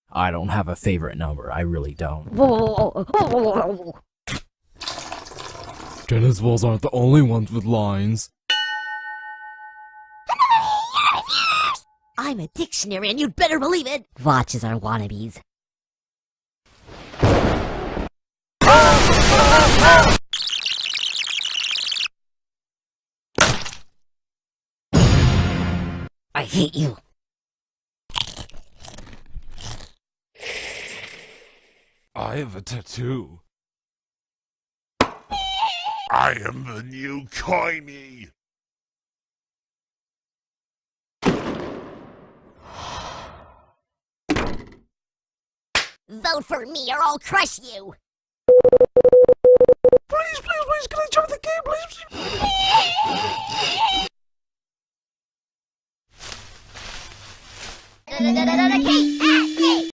I don't have a favorite number, I really don't. Tennis balls aren't the only ones with lines. I'm a dictionary and you'd better believe it! Watches are wannabes. I hate you. I have a tattoo. I am the new Coiny. Vote for me or I'll crush you! Please, can I join the game, please? Kate!